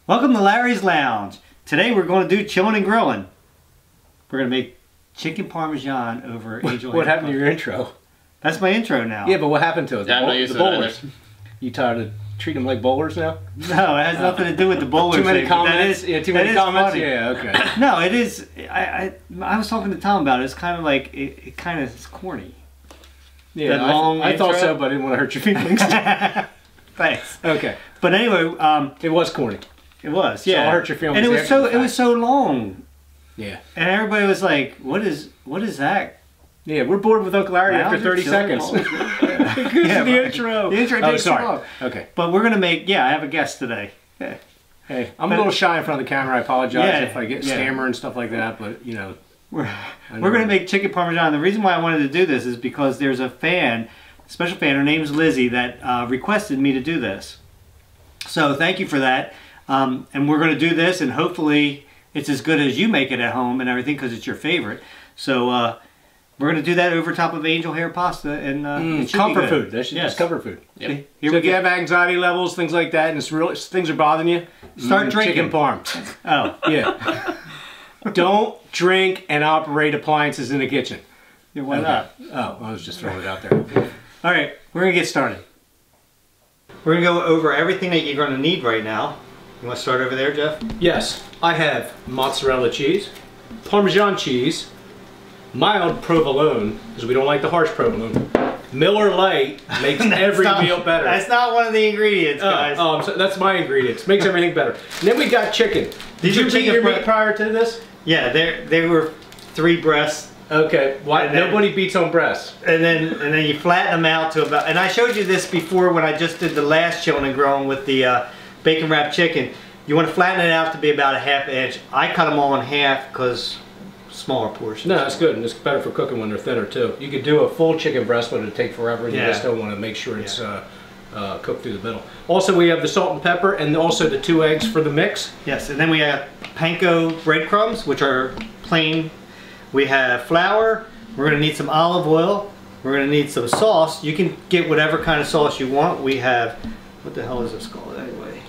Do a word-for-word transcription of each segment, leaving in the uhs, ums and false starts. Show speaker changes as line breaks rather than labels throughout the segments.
Welcome to Larry's Lounge. Today we're going to do chilling and grilling. We're going to make chicken parmesan over Angel.
What happened to your intro?
That's my intro now.
Yeah, but what happened to it? The,
yeah,
bowl,
the
bowlers. You tired of treating them like bowlers now?
No, it has nothing to do with the bowlers.
Too many
thing,
comments?
Is,
yeah, too many comments?
Funny.
Yeah, okay.
No, it is. I, I I was talking to Tom about it. It's kind of like, it, it kind of is corny.
Yeah,
that long
I, I thought
intro?
so, but I didn't want to hurt your feelings.
Thanks.
Okay.
But anyway, um,
it was corny.
It was,
So
yeah.
I'll hurt your feelings.
And it was
after
so
the
it was
fact.
so long.
Yeah.
And everybody was like, "What is what is that?"
Yeah, we're bored with Uncle Larry after thirty seconds.
yeah,
yeah, the
right.
intro.
The intro
oh,
takes
sorry.
too long.
Okay.
But we're gonna make. Yeah, I have a guest today. Yeah.
Hey, I'm
But-
a little shy in front of the camera. I apologize
Yeah,
if I get
yeah.
stammer and stuff like that, but you know.
We're
know.
we're gonna make chicken parmesan. The reason why I wanted to do this is because there's a fan, a special fan. Her name's Lizzie that uh, requested me to do this. So thank you for that. Um, and we're going to do this, and hopefully it's as good as you make it at home and everything because it's your favorite. So uh, we're going to do that over top of angel hair pasta, and uh,
Mm,
it should
comfort
be good.
food. That's
Yes.
just comfort food.
Yep.
See, here
so
we
if you
go.
have anxiety levels, things like that, and it's real, things are bothering you,
Start
mm,
drinking.
chicken parm.
Oh,
Yeah. Don't drink and operate appliances in the kitchen.
yeah, why
Okay.
not?
Oh, I was just throwing it out there.
All right, we're going to get started. We're going to go over everything that you're going to need right now. You want to start over there, Jeff?
Yes, I have mozzarella cheese, Parmesan cheese, mild provolone, because we don't like the harsh provolone. Miller Lite makes every
not,
meal better.
That's not one of the ingredients,
Oh,
guys.
oh, I'm so, that's my ingredients. Makes everything better. And then we got chicken. Did
These
you
are
beat
chicken
your
bre-
meat prior to this?
Yeah, they they were three breasts,
Okay. Why?
And then-
Nobody beats on breasts.
and then and then you flatten them out to about. And I showed you this before when I just did the last chilling and growing with the uh, bacon wrapped chicken. You want to flatten it out to be about a half inch. I cut them all in half because smaller portions.
No, it's good, and it's better for cooking when they're thinner too. You could do a full chicken breast, but it'd take forever, and
Yeah.
you just don't want to make sure it's
Yeah.
uh, uh, cooked through the middle. Also, we have the salt and pepper, and also the two eggs for the mix.
Yes, and then we have panko breadcrumbs, which are plain. We have flour. We're going to need some olive oil. We're going to need some sauce. You can get whatever kind of sauce you want. We have, what the hell is this called anyway?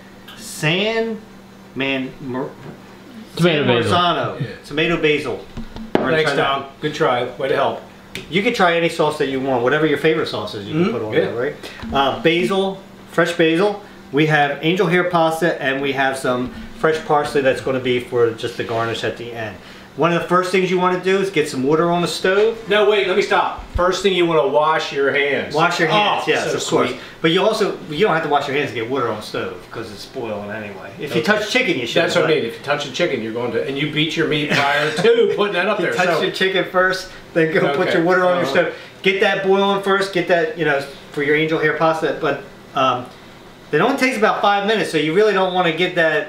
San Man. Mar
Tomato
San
basil.
Marzano.
Yeah.
Tomato basil. We're gonna
Thanks,
try that.
Tom. Good try. Way to help.
You can try any sauce that you want, whatever your favorite sauce is, you can
Mhm,
put on
yeah.
there, right? Uh, basil, fresh basil. We have angel hair pasta, and we have some fresh parsley that's going to be for just the garnish at the end. One of the first things you want to do is get some water on the stove.
No, wait. Let me stop. First thing, you want to wash your hands.
Wash your hands,
Oh,
yes,
so
of course.
sweet.
But you also you don't have to wash your hands to get water on the stove because it's boiling anyway. If you
Okay.
touch chicken, you should.
That's what I mean. If you touch the chicken, you're going to, and you beat your meat prior to putting that up
You
there.
touch
So,
your chicken first, then go put
Okay.
your water on your
Uh-huh.
stove. Get that boiling first. Get that, you know, for your angel hair pasta. But um, it only takes about five minutes, so you really don't want to get that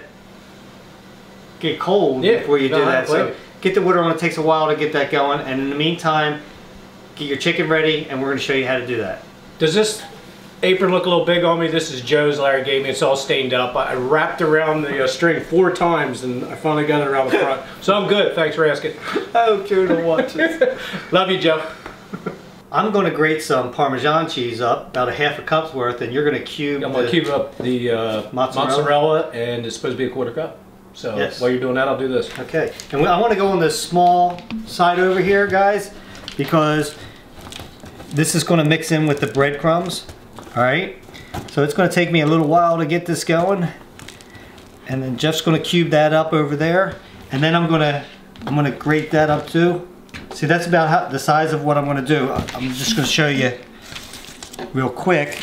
get cold
Yeah,
before you
no,
do
I
that.
don't blame
So
you.
get the water on. It takes a while to get that going, and in the meantime, get your chicken ready, and we're going to show you how to do that.
does this apron look a little big on me? This is Joe's. Larry gave me. It's all stained up. I wrapped around the uh, string four times, and I finally got it around the front. So I'm good. Thanks for asking.
I hope Joe don't watch it.
Love you, Joe.
I'm going to grate some Parmesan cheese up, about a half a cup's worth, and you're going to cube.
I'm going
the-
to cube up the uh,
Mozzarella?
mozzarella, and it's supposed to be a quarter cup. So
Yes.
while you're doing that, I'll do this.
Okay, and we- I want to go on the small side over here, guys, because this is going to mix in with the breadcrumbs. All right, so it's going to take me a little while to get this going, and then Jeff's going to cube that up over there, and then I'm going to I'm going to grate that up too. See, that's about how, the size of what I'm going to do. I'm just going to show you real quick,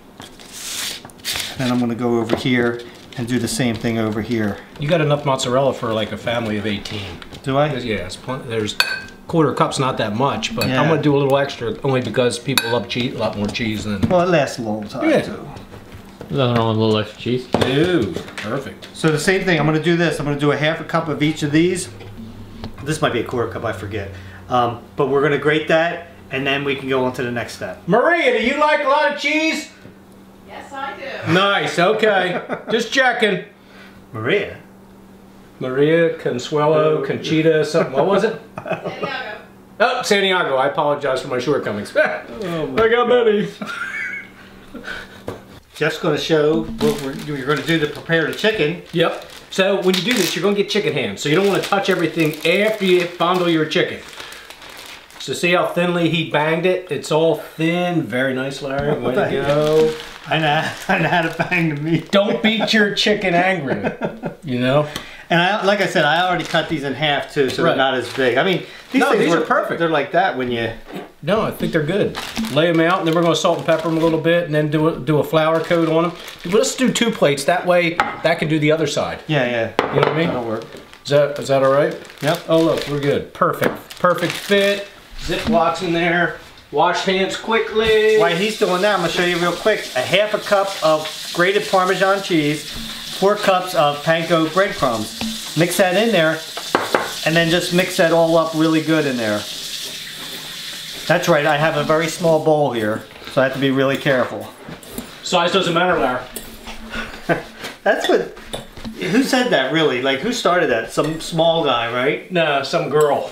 and then I'm going to go over here and do the same thing over here.
You got enough mozzarella for like a family of eighteen.
Do I?
Yeah, it's plenty. There's quarter cup's not that much, but
Yeah.
I'm going to do a little extra only because people love cheese, a lot more cheese than.
Well, it lasts a long time
Yeah.
too.
Nothing wrong with a little extra cheese.
Ooh, perfect.
So the same thing, I'm going to do this. I'm going to do a half a cup of each of these. This might be a quarter cup, I forget. Um, but we're going to grate that, and then we can go on to the next step.
Maria, do you like a lot of cheese?
Yes, I do.
Nice, okay. Just checking.
Maria?
Maria Consuelo Conchita something. What was it?
Santiago.
Oh, Santiago. I apologize for my shortcomings.
Oh
I got many.
Jeff's going to show what we're, you're going to do to prepare the chicken.
Yep. So when you do this, you're going to get chicken hands. So you don't want to touch everything after you fondle your chicken. So see how thinly he banged it? It's all thin. Very nice, Larry. Way to go.
I know, I know how to bang the meat.
Don't beat your chicken angry. You know?
And I, like I said, I already cut these in half too, so
Right.
they're not as big. I mean, these
No,
things
these
were,
are perfect.
They're like that when you...
No, I think they're good. Lay them out, and then we're going to salt and pepper them a little bit, and then do a, do a flour coat on them. Let's do two plates. That way, that can do the other side.
Yeah, yeah.
You know what I mean?
That'll work.
Is that is that all right?
Yep.
Oh, look, we're good. Perfect. Perfect fit. Ziplocs in there. Wash hands quickly.
While he's doing that, I'm going to show you real quick. A half a cup of grated Parmesan cheese, four cups of panko breadcrumbs. Mix that in there, and then just mix that all up really good in there. That's right, I have a very small bowl here, so I have to be really careful.
Size doesn't matter, Larry.
That's what, who said that really? Like, who started that? Some small guy, right?
No, some girl.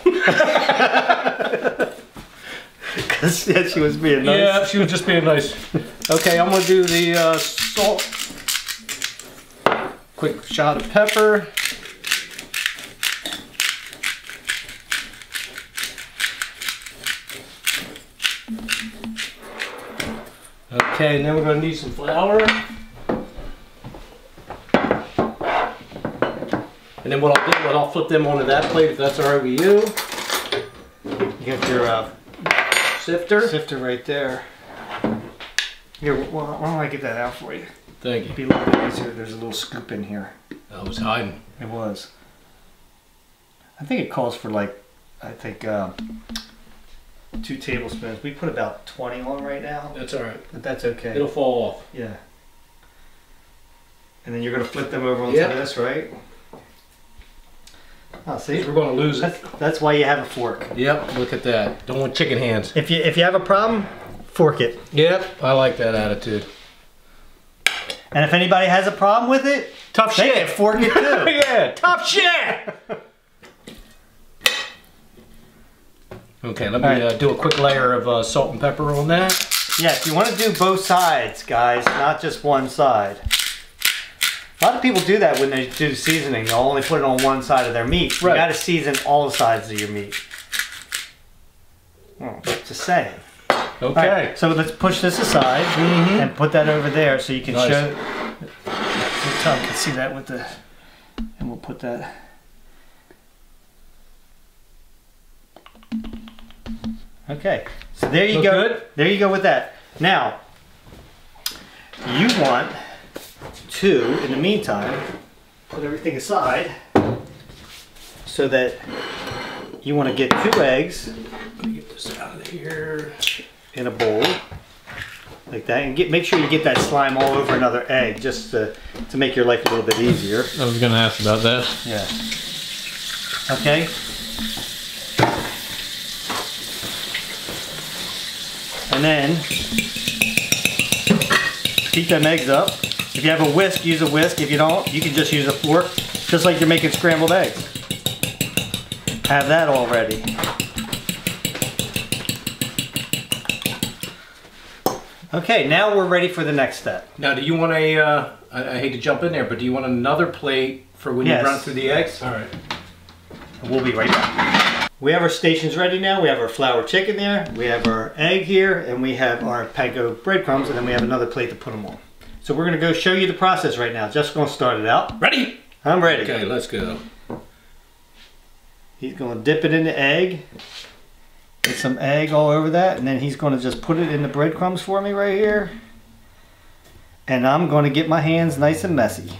Because yeah, she was being nice.
Yeah, she was just being nice. Okay, I'm gonna do the uh, salt. Quick shot of pepper. Okay, and then we're gonna need some flour. And then what I'll do, what I'll flip them onto that plate if that's all right with you.
You got your uh,
Sifter.
sifter right there. Here, why why don't I get that out for you?
Thank you.
Be a little bit easier. There's a little scoop in here.
I was hiding.
It was. I think it calls for like, I think um, two tablespoons. We put about twenty on right now,
That's all right.
but that's okay.
It'll fall off.
Yeah. And then you're gonna flip them over onto
Yep.
this, right? Oh, see,
We're gonna lose it.
that's, that's why you have a fork.
Yep, look at that. Don't want chicken hands.
If you if you have a problem, fork it.
Yep, I like that attitude.
And if anybody has a problem with it,
Tough
they
shit.
can fork it too.
Yeah, tough shit. Okay, let me
All right.
uh, do a quick layer of uh, salt and pepper on that.
Yes, you want to do both sides, guys, not just one side. A lot of people do that when they do seasoning. They'll only put it on one side of their meat.
Right.
You got to season all the sides of your meat. Oh, just saying.
Okay.
All right, so let's push this aside and put that over there so you can
Nice.
show. So Tom can see that with the, and we'll put that. Okay, so there you
Look
go.
good?
There you go with that. Now, you want to, in the meantime, put everything aside so that you want to get two eggs
Let me get this out of here.
in a bowl like that, and get make sure you get that slime all over another egg just to, to make your life a little bit easier.
I was gonna ask about that.
Yeah. Okay. And then beat them eggs up. If you have a whisk, use a whisk. If you don't, you can just use a fork, just like you're making scrambled eggs. Have that all ready. Okay, now we're ready for the next step.
Now, do you want a, uh, I, I hate to jump in there, but do you want another plate for when
Yes.
you run through the eggs? All right.
We'll be right back. We have our stations ready now. We have our flour chicken there. We have our egg here, and we have our panko breadcrumbs, and then we have another plate to put them on. So we're gonna go show you the process right now. Just gonna start it out.
Ready?
I'm ready.
Okay, let's go.
He's gonna dip it in the egg. Get some egg all over that, and then he's gonna just put it in the breadcrumbs for me right here. And I'm gonna get my hands nice and messy.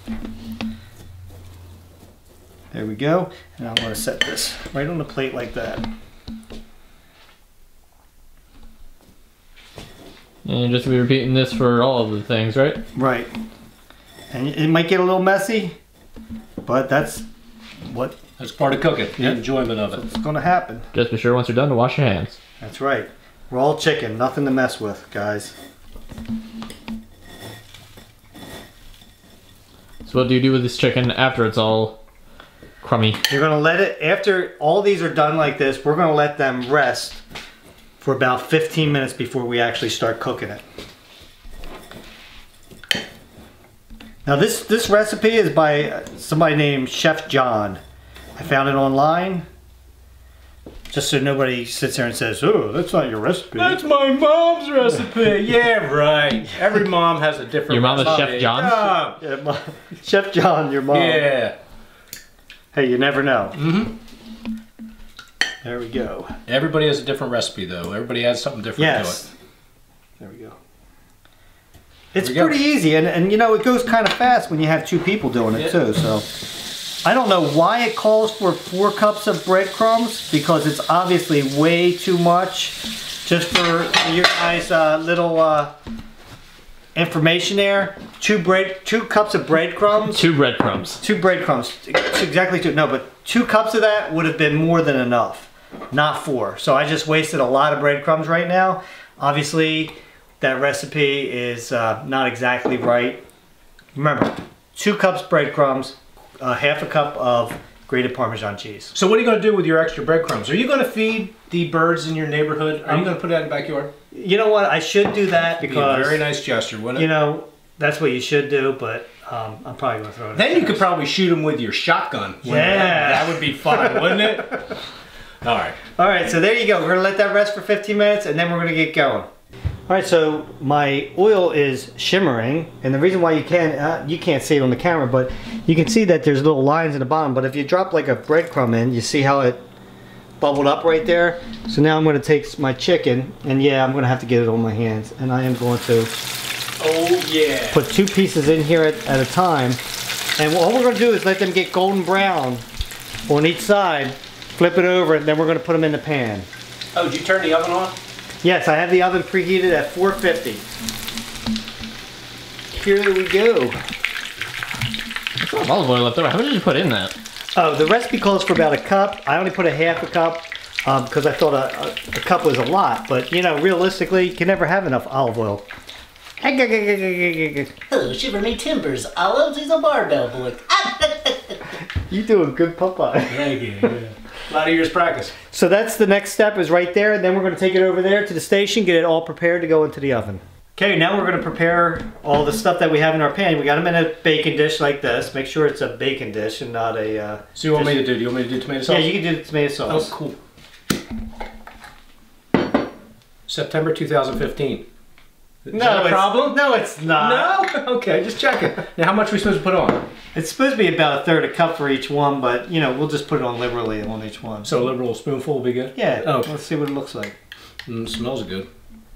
There we go. And I'm gonna set this right on the plate like that.
And just be repeating this for all of the things, right?
Right. And it might get a little messy, but that's what
That's part of cooking, the
Yep.
enjoyment of it.
it's gonna happen.
Just be sure once you're done to wash your hands.
That's right. Raw chicken, nothing to mess with, guys.
So what do you do with this chicken after it's all crummy?
You're gonna let it, after all these are done like this, we're gonna let them rest for about fifteen minutes before we actually start cooking it. Now this this recipe is by somebody named Chef John. I found it online. Just so nobody sits there and says, "Oh, that's not your recipe."
That's my mom's recipe. Yeah, right. Every mom has a different
Your mom is
recipe.
Chef John?
Ah,
Yeah, Mom- Chef John, your mom.
yeah.
Hey, you never know.
Mm-hmm.
There we go.
Everybody has a different recipe, though. Everybody adds something different
Yes.
to it.
There we go. It's
we go.
pretty easy, and, and you know, it goes kind of fast when you have two people doing it
Yeah.
too, so. I don't know why it calls for four cups of breadcrumbs, because it's obviously way too much. Just for your guys' uh, little uh, information there, two bread, two cups of breadcrumbs.
Two breadcrumbs.
Two breadcrumbs, exactly two. No, but two cups of that would have been more than enough, not four. So I just wasted a lot of breadcrumbs right now. Obviously, that recipe is uh, not exactly right. Remember, two cups breadcrumbs, uh, half a cup of grated Parmesan cheese.
So what are you going to do with your extra breadcrumbs? Are you going to feed the birds in your neighborhood? Are you going to put that in the backyard?
You know what? I should do that
Be a
because
very nice gesture, wouldn't it?
you know that's what you should do. But um, I'm probably going to throw it.
Then you could probably shoot them with your shotgun.
Yeah.
That would be fun, wouldn't it? All right.
All right, so there you go. We're gonna let that rest for fifteen minutes, and then we're gonna get going. All right, so my oil is shimmering, and the reason why you can't uh, you can't see it on the camera, but you can see that there's little lines in the bottom. But if you drop like a breadcrumb in, you see how it bubbled up right there. So now I'm gonna take my chicken, and yeah, I'm gonna have to get it on my hands, and I am going to
Oh, yeah.
put two pieces in here at, at a time. And all we're gonna do is let them get golden brown on each side. Flip it over, and then we're gonna put them in the pan.
Oh, did you turn the oven on?
Yes, I have the oven preheated at four fifty. Here we go.
There's a lot of olive oil left over. How much did you put in that?
Oh, the recipe calls for about a cup. I only put a half a cup um, because I thought a, a, a cup was a lot. But, you know, realistically, you can never have enough olive oil.
Hello, shiver me timbers. Olives is a barbell boy.
You do a good Popeye.
Thank you. Yeah. A lot of years practice.
So that's the next step is right there. And then we're going to take it over there to the station, get it all prepared to go into the oven. Okay, now we're going to prepare all the stuff that we have in our pan. We got them in a baking dish like this. Make sure it's a baking dish and not a... Uh,
So you want me to do? Do you want me to do tomato sauce?
yeah, you can do the tomato
Oh,
sauce.
cool. September two thousand fifteen. Is
No,
that a
it's-
problem?
No, it's not.
No? Okay, just checking. Now, how much are we supposed to put on?
It's supposed to be about a third a cup for each one, but you know, we'll just put it on liberally on each one.
So a liberal spoonful will be good?
Yeah,
Oh.
let's see what it looks like.
Mm, smells good.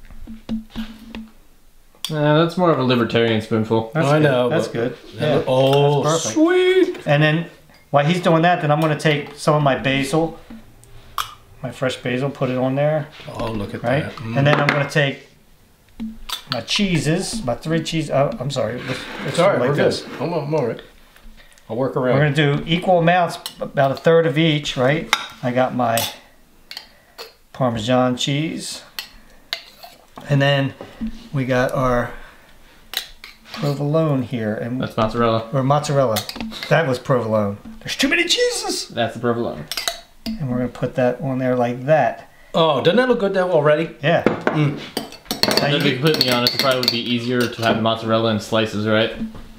Uh, that's more of a libertarian spoonful.
That's
I
good.
know,
That's
but-
good.
Yeah.
Yeah.
Oh,
That's perfect.
sweet.
And then while he's doing that, then I'm going to take some of my basil, my fresh basil, put it on there,
Oh, look at
right?
that. Mm.
And then I'm going to take my cheeses, my three cheese. Oh, I'm sorry. Let's, let's
It's all right,
do it
we're
like this.
good. I'm, I'm all right. I'll work
We're
around.
going to do equal amounts, about a third of each, right? I got my Parmesan cheese. And then we got our provolone here, and
That's mozzarella.
or mozzarella. That was provolone. There's too many cheeses.
That's the provolone.
And we're gonna put that on there like that.
Oh, doesn't that look good now already?
Yeah.
Mm.
Now
To
you
be
can-
completely honest, it probably would be easier to have mozzarella in slices, right?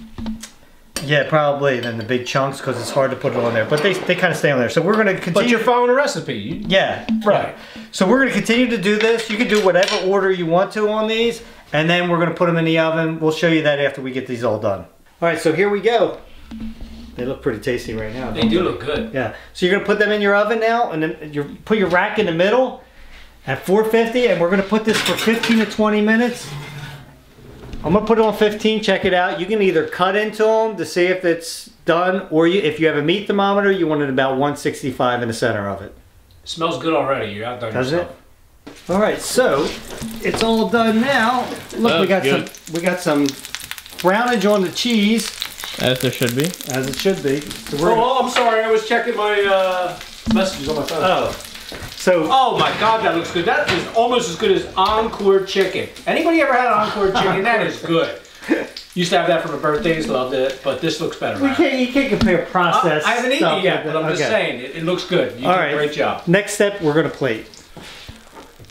yeah, probably than the big chunks because it's hard to put it on there. But they they kind of stay on there. So we're gonna continue.
But you're following a recipe. You-
yeah.
Right.
So we're gonna continue to do this. You can do whatever order you want to on these, and then we're gonna put them in the oven. We'll show you that after we get these all done. All right. So here we go. They look pretty tasty right now.
They
don't
do look good.
Yeah. So you're gonna put them in your oven now, and then you put your rack in the middle at four fifty, and we're gonna put this for fifteen to twenty minutes. I'm gonna put it on fifteen. Check it out. You can either cut into them to see if it's done, or you, if you have a meat thermometer, you want it about one sixty-five in the center of it.
Smells good already. You're outdone
Does
yourself.
it? All right. So it's all done now. Look, we
Oh,
got
good.
some. We got some brownage on the cheese,
As there should be.
as it should be. So we're gonna-
Oh, I'm sorry. I was checking my uh, messages on my phone.
oh. So
Oh my God, that looks good. That is almost as good as Encore chicken. Anybody ever had Encore chicken? That is good. Used to have that for my birthdays, loved it, but this looks better.
we
man.
can't. You can't compare processed.
I, I haven't eaten
stuff
it yet,
with
but I'm just
okay.
saying, it, it looks good. You
All
did
right.
a great job.
Next step, we're gonna plate.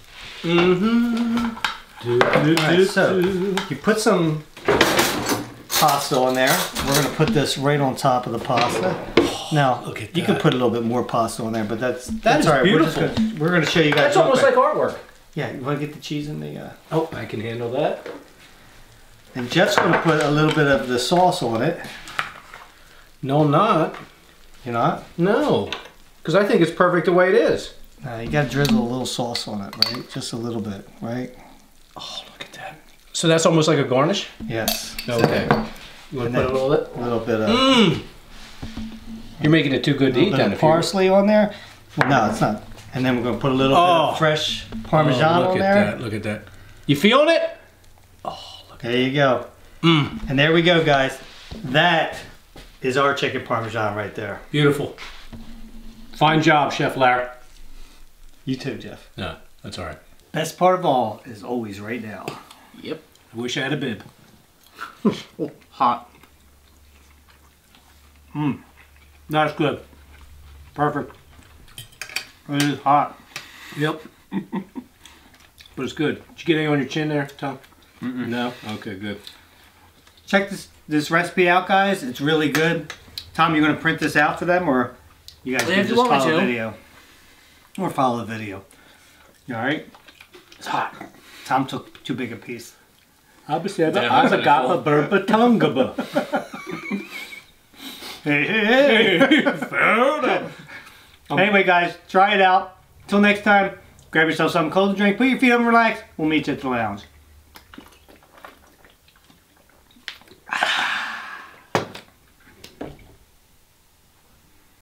Mm-hmm.
All right, so you put some pasta on there. We're gonna put this right on top of the pasta. Now,
look at
you can
that.
put a little bit more pasta on there, but that's
That
that's
is
all right.
beautiful.
We're, just gonna, we're gonna show you guys.
That's
real
almost
quick.
like artwork.
Yeah, you want to get the cheese in the. Uh...
Oh, I can handle that.
And Jeff's gonna put a little bit of the sauce on it.
No, I'm not.
You know?
No, because I think it's perfect the way it is.
Uh, you gotta drizzle a little sauce on it, right? Just a little bit, right?
Oh, look at that. So that's almost like a garnish?
Yes.
Okay. You want
And
to put
then-
a little bit?
A little bit of,
Mmm. You're making it too good to
a
eat
little
then.
bit of
if you-
parsley on there. Well, no, it's not. And then we're gonna put a little bit
Oh.
of fresh Parmesan
Oh, look
on
at
there.
that. Look at that. You feeling it?
There you go.
Mmm.
And there we go, guys. That is our chicken Parmesan right there.
Beautiful. Fine job, Chef Larry.
You too, Jeff.
No, that's all right.
Best part of all is always right now.
Yep. I wish I had a bib.
Hot.
Mmm. That's good. Perfect.
It is hot.
Yep. But it's good. Did you get any on your chin there, Tom? Mm-mm. No? Okay, good.
Check this this recipe out, guys. It's really good. Tom, you're gonna print this out for them, or you guys
If
can
you
just
want me
follow the
to.
video, or follow the video. All right. It's hot. Tom took too big a piece. Hey, hey, hey. Anyway, guys, try it out. Till next time, grab yourself something cold to drink, put your feet up and relax. We'll meet you at the lounge.